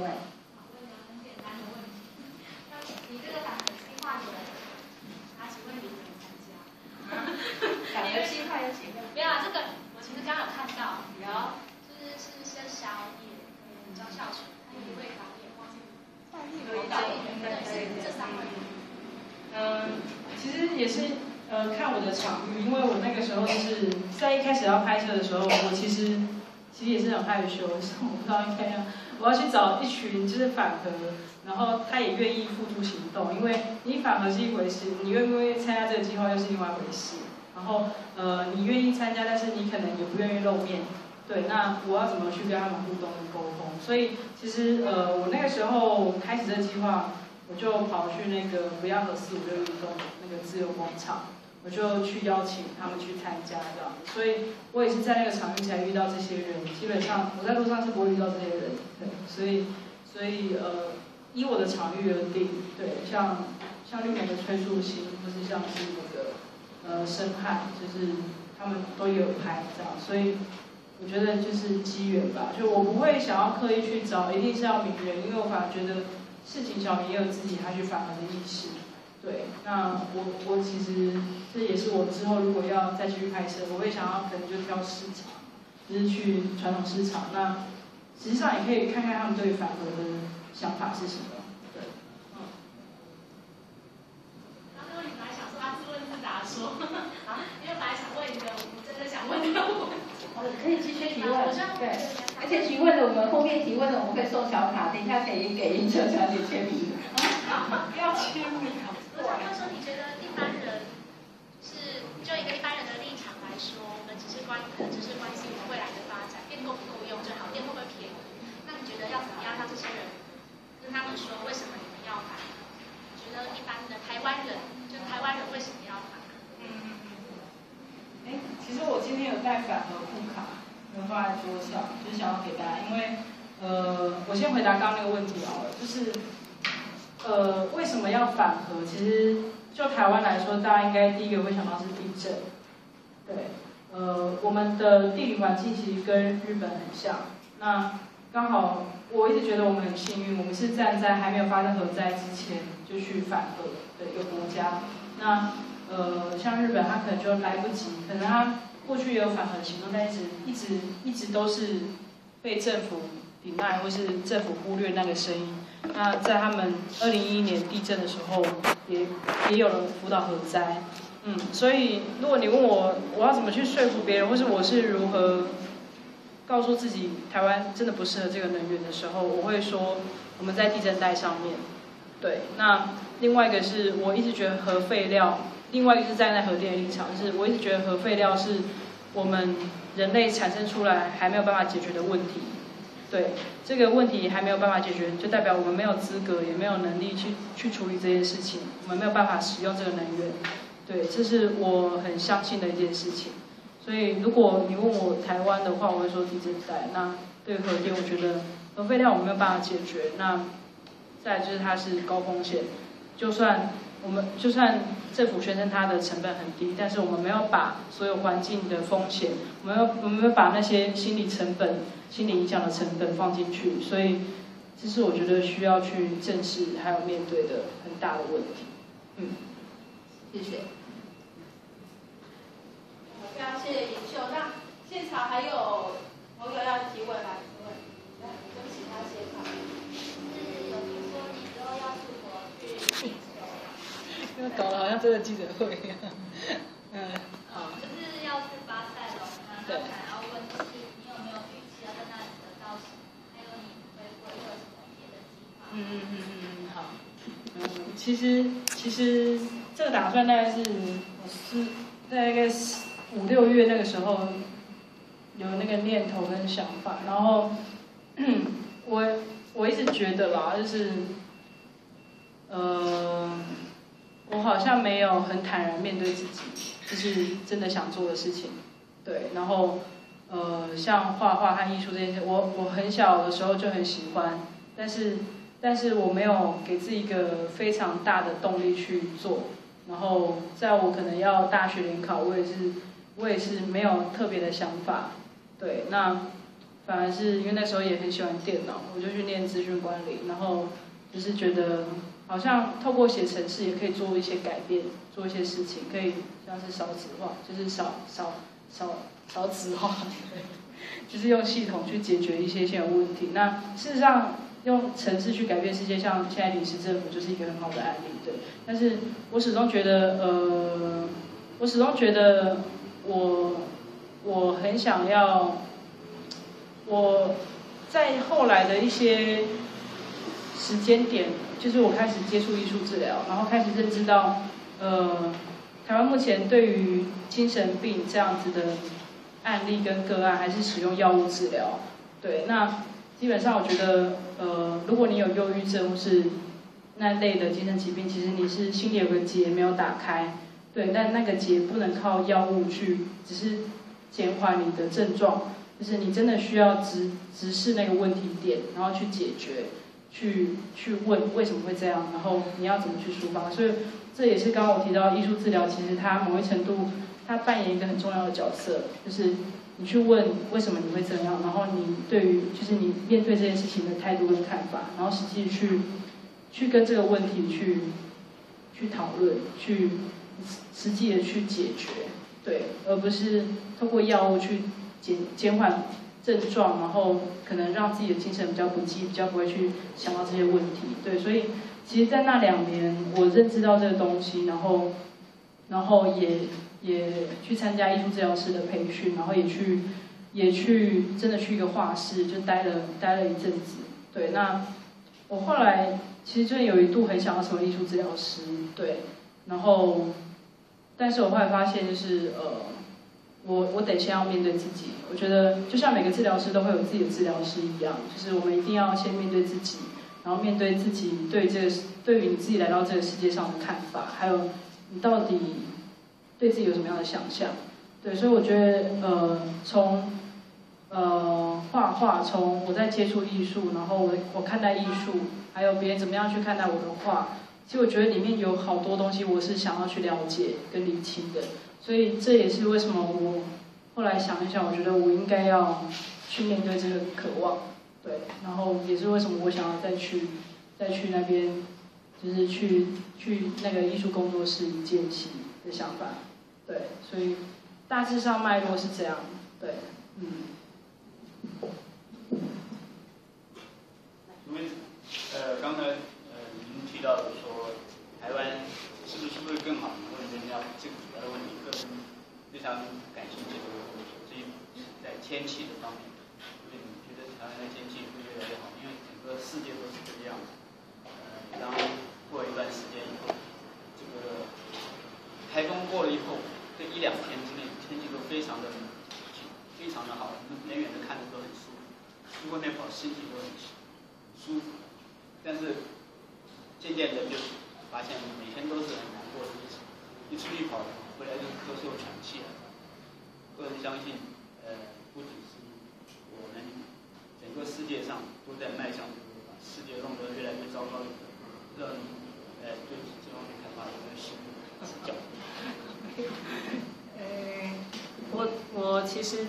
问。 问一个很简单的问题，那你这个反核计划的人，请问你怎么参加？ 反核计划有几个？ 没有啊，这个我其实刚好看到，就是小野张孝全，还有一位导演，忘记导演，对，是这3位。 其实也是看我的场域，因为我那个时候就是在一开始要拍摄的时候，我其实也是很害羞，我不知道应该我要去找一群就是反核，然后他也愿意付诸行动，因为你反核是一回事，你愿不愿意参加这个计划又是另外一回事。然后你愿意参加，但是你可能也不愿意露面，对，那我要怎么去跟他们互动跟沟通？所以其实我那个时候开始这个计划，我就跑去那个不要核456运动那个自由广场，我就去邀请他们去参加这样，所以我也是在那个场域才遇到这些人。基本上我在路上是不会遇到这些人，对，所以依我的场域而定，对，像绿美的催促性，或是像是那个深海，就是他们都有拍这样，所以我觉得就是机缘吧，就我不会想要刻意去找，一定是要名人，因为我反而觉得市井小民也有自己他去反核的意识。对，那我其实这也是我之后如果要再继续拍摄，我会想要可能就挑市场，就是去传统市场。那实际上也可以看看他们对反核的想法是什么。对， 刚刚你本来想说自问自答说，因为本来想问一个我真的想问的问题。 可以继续提问，对，而且提问的我们后面提问的我们会送小卡，等一下可以给英秀小姐签名。 不要签名。 我想问说，你觉得一般人就一个一般人的立场来说，我们只是关心我们未来的发展，电够不够用就好，电会不会便宜？那你觉得要怎么样让这些人跟他们说，为什么你们要反？你觉得一般的台湾人，就台湾人为什么要反？ 其实我今天有带反核库卡，有放在桌上，就是想要给大家，因为我先回答刚刚那个问题好了，就是为什么要反核？其实就台湾来说，大家应该第一个会想到是地震，对，我们的地理环境其实跟日本很像，那刚好我一直觉得我们很幸运，我们是站在还没有发生核灾之前就去反核的一个国家，那。像日本，他可能就来不及，可能他过去也有反核行动，但一直都是被政府deny或是政府忽略那个声音。那在他们2011年地震的时候，也有人辅导核灾，所以如果你问我要怎么去说服别人，或是我是如何告诉自己台湾真的不适合这个能源的时候，我会说我们在地震带上面，对。那另外一个是我一直觉得核废料。另外一个是站在核电的立场，就是我一直觉得核废料是我们人类产生出来还没有办法解决的问题。对，这个问题还没有办法解决，就代表我们没有资格，也没有能力去处理这件事情，我们没有办法使用这个能源。对，这是我很相信的一件事情。所以如果你问我台湾的话，我会说地震带。那对核电，我觉得核废料我们没有办法解决。那再来就是它是高风险，就算政府宣称它的成本很低，但是我们没有把所有环境的风险，我们没有把那些心理成本、心理影响的成本放进去，所以这是我觉得需要去正视还有面对的很大的问题。 谢谢。 非常谢谢尹秀。那现场还有朋友要提问来提问，跟其他现场。 是有听说你之后要出国去地球。 因为搞得好像真的记者会一样。 好。就是要去巴塞隆嘛，那想要问就是你有没有预期要在那里得到什么？还有你回国有什么别的计划？ 好。其实这个打算大概是大概5、6月那个时候有那个念头跟想法，然后我一直觉得啦，就是我好像没有很坦然面对自己，就是真的想做的事情，对，然后像画画和艺术这件事，我很小的时候就很喜欢，但是我没有给自己一个非常大的动力去做，然后在我可能要大学联考，我也是没有特别的想法，对，那反而是因为那时候也很喜欢电脑，我就去念资讯管理，然后就是觉得好像透过写程式也可以做一些改变，做一些事情，可以像是少子化，就是少子化，就是用系统去解决一些现有问题。那事实上用程式去改变世界，像现在临时政府就是一个很好的案例，对。但是我始终觉得，我很想要，我在后来的一些时间点，就是我开始接触艺术治疗，然后开始认知到，台湾目前对于精神病这样子的案例跟个案，还是使用药物治疗。对，那基本上我觉得，如果你有忧郁症或是那类的精神疾病，其实你是心里有个结没有打开，对，但那个结不能靠药物去，只是减缓你的症状，就是你真的需要直视那个问题点，然后去解决，去问为什么会这样，然后你要怎么去抒发。所以这也是刚刚我提到艺术治疗，其实它某一程度它扮演一个很重要的角色，就是你去问为什么你会这样，然后你对于就是你面对这件事情的态度跟看法，然后实际去跟这个问题去讨论，去实际的去解决，对，而不是透过药物去减缓症状，然后可能让自己的精神比较不济，比较不会去想到这些问题，对，所以其实，在那2年我认知到这个东西，然后也去参加艺术治疗师的培训，然后也去真的去一个画室就待了一阵子，对，那我后来其实就有一度很想要成为艺术治疗师，对，然后但是我后来发现就是我得先要面对自己，我觉得就像每个治疗师都会有自己的治疗师一样，就是我们一定要先面对自己，然后面对自己对于你自己来到这个世界上的看法，还有你到底对自己有什么样的想象，对，所以我觉得从画画，从我在接触艺术，然后我看待艺术，还有别人怎么样去看待我的画，其实我觉得里面有好多东西我是想要去了解跟理清的，所以这也是为什么我后来想一想，我觉得我应该要去面对这个渴望，对，然后也是为什么我想要再去那边，就是去那个艺术工作室见习的想法，对，所以大致上脉络是这样，对， 因为刚才您提到的说台湾是不是更好？问人家这个主要的问题，个人非常感兴趣的问题，所以在天气的方面，因为你觉得台湾的天气会越来越好，因为整个世界都是这个样子。当过一段时间以后，这个台风过了以后，这1-2天之内天气都非常的好，远远的看着都很舒服，去外面跑心情都很舒服。但是渐渐的就发现每天都是很难过的日子，一出去跑回来就是咳嗽喘气了。个人相信，不只是我们整个世界上都在迈向把世界弄得越来越糟糕的，不知道你对这方面看法有没有新的指教？ 我其实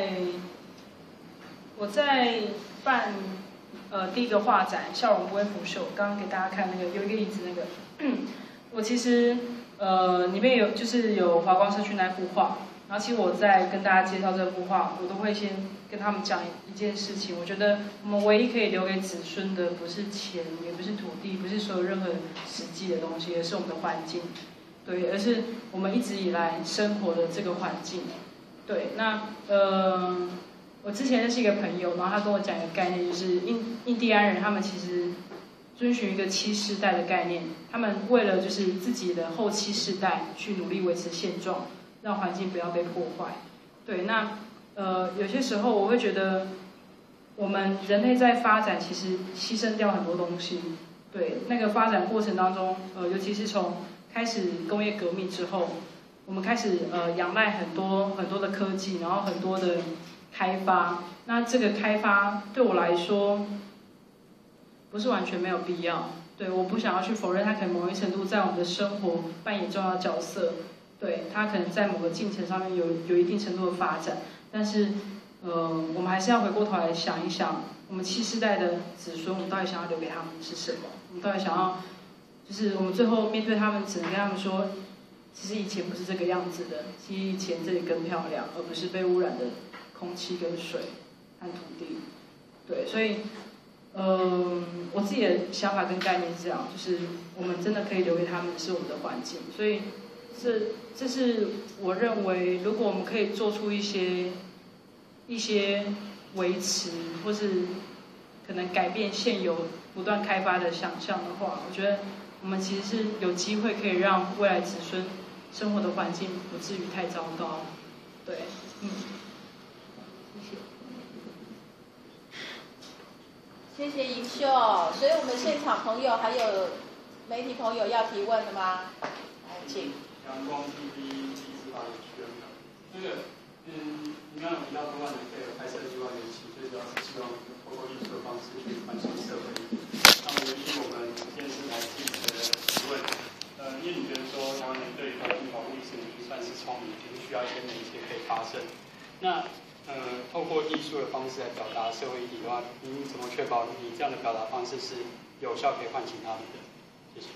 我在办第一个画展《笑容不会腐朽》，刚刚给大家看那个有一个椅子那个，我其实里面有华光社区那幅画，然后其实我在跟大家介绍这幅画，我都会先跟他们讲一件事情，我觉得我们唯一可以留给子孙的不是钱，也不是土地，不是所有任何实际的东西，而是我们的环境，对，而是我们一直以来生活的这个环境。对，那我之前认识一个朋友，然后他跟我讲一个概念，就是印第安人他们其实遵循一个7世代的概念，他们为了就是自己的后7世代去努力维持现状，让环境不要被破坏。对，那有些时候我会觉得，我们人类在发展其实牺牲掉很多东西。对，那个发展过程当中，尤其是从开始工业革命之后。我们开始仰赖很多的科技，然后很多的开发。那这个开发对我来说不是完全没有必要。对，我不想要去否认它可能某一程度在我们的生活扮演重要的角色。对，它可能在某个进程上面有一定程度的发展，但是我们还是要回过头来想一想，我们7世代的子孙，我们到底想要留给他们是什么？我们到底想要，就是我们最后面对他们，只能跟他们说，其实以前不是这个样子的，其实以前这里更漂亮，而不是被污染的空气跟水和土地。对，所以，我自己的想法跟概念是这样，就是我们真的可以留给他们的是我们的环境，所以这是我认为，如果我们可以做出一些维持，或是可能改变现有不断开发的想象的话，我觉得我们其实是有机会可以让未来子孙生活的环境不至于太糟糕。对， 谢谢银秀。所以我们现场朋友还有媒体朋友要提问的吗？来，请。 阳光 TV 第4版学员，那个，你刚刚有提到多万人配合拍摄计划缘起，最主要是希望透过艺术的方式去关心社会。那么允许我们电视台记者的提问，因为你觉得说台湾人对环境保护意识已经算是聪明，只是需要一些媒介可以发声。那透过艺术的方式来表达社会议题的话，您怎么确保你这样的表达方式是有效可以唤醒他们的？谢谢。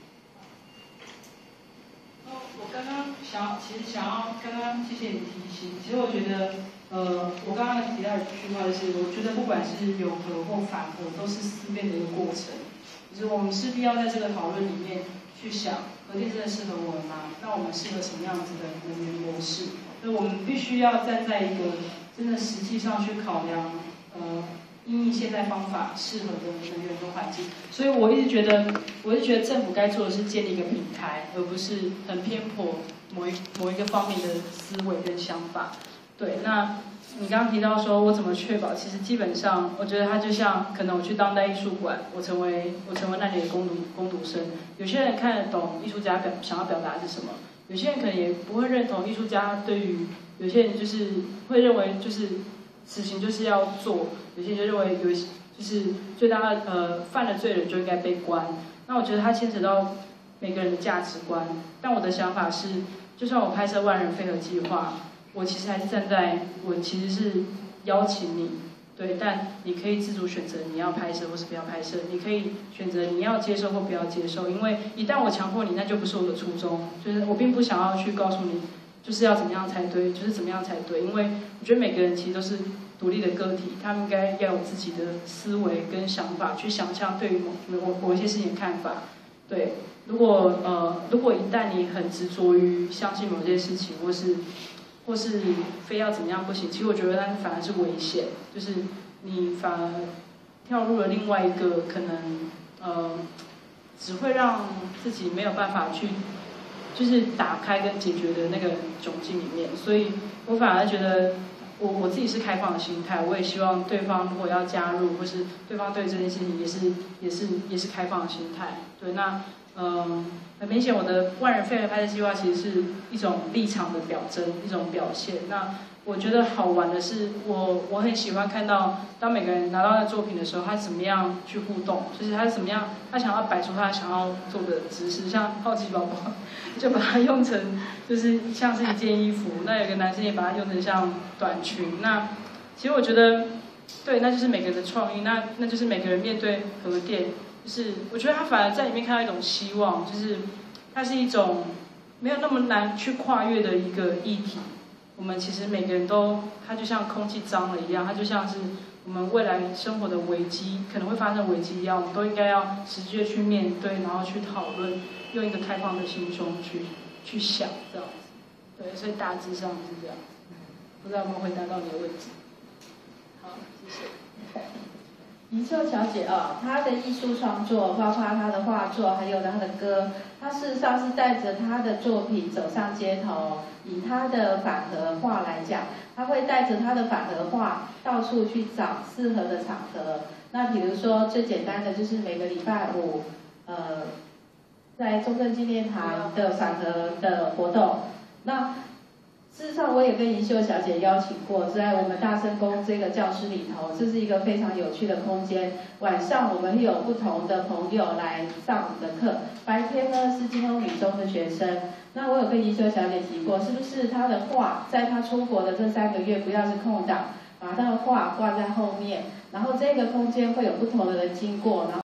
我刚刚其实想要谢谢你提醒。其实我觉得，我刚刚提到一句话，就是我觉得不管是有核或反核，都是思辨的一个过程。就是我们势必要在这个讨论里面去想，核电真的适合我们吗？那我们适合什么样子的能源模式？所以我们必须要站在一个真的实际上去考量，因应现在方法适合的能源跟环境。所以我一直觉得政府该做的是建立一个平台，而不是很偏颇某一个方面的思维跟想法。对，那你刚刚提到说我怎么确保，其实基本上我觉得它就像可能我去当代艺术馆，我成为那里的攻读生。有些人看得懂艺术家想要表达的是什么，有些人可能也不会认同艺术家对于，有些人就是会认为就是死刑就是要做，有些人就认为就是最大犯了罪人就应该被关。那我觉得它牵扯到每个人的价值观。但我的想法是，就算我拍摄万人飞核计划，我其实还是站在我其实是邀请你，对，但你可以自主选择你要拍摄或是不要拍摄，你可以选择你要接受或不要接受。因为一旦我强迫你，那就不是我的初衷，就是我并不想要去告诉你就是要怎么样才对，就是怎么样才对。因为我觉得每个人其实都是独立的个体，他们应该要有自己的思维跟想法，去想象对于某一些事情的看法。对，如果一旦你很执着于相信某些事情，或是非要怎么样不行，其实我觉得那反而是危险，就是你反而跳入了另外一个可能只会让自己没有办法去就是打开跟解决的那个窘境里面。所以我反而觉得我自己是开放的心态，我也希望对方如果要加入，或是对方对这件事情也是开放的心态。对，那很明显我的万人飞核拍摄计划其实是一种立场的表征，一种表现。那我觉得好玩的是，我很喜欢看到当每个人拿到那作品的时候，他怎么样去互动，就是他怎么样，他想要摆出他想要做的姿势，像好奇宝宝就把它用成就是像是一件衣服，那有个男生也把它用成像短裙。那其实我觉得，对，那就是每个人的创意，那就是每个人面对核电，就是我觉得他反而在里面看到一种希望，就是它是一种没有那么难去跨越的一个议题。我们其实每个人都，它就像空气脏了一样，它就像是我们未来生活的危机可能会发生危机一样，我们都应该要直接去面对，然后去讨论，用一个开放的心胸去想这样子。对，所以大致上是这样。不知道有没有回答到你的问题？好，谢谢。 银秀小姐她的艺术创作，包括她的画作，还有她的歌，她事实上是带着她的作品走上街头。以她的反核画来讲，她会带着她的反核画到处去找适合的场合。那比如说最简单的就是每个礼拜五，在中正纪念堂的反核的活动。那事实上，我也跟银秀小姐邀请过，在我们大生宫这个教室里头，这是一个非常有趣的空间。晚上我们会有不同的朋友来上我们的课，白天呢是金瓯女中的学生。那我有跟银秀小姐提过，是不是她的画在她出国的这3个月不要是空档， 把他的画挂在后面，然后这个空间会有不同的人经过，然后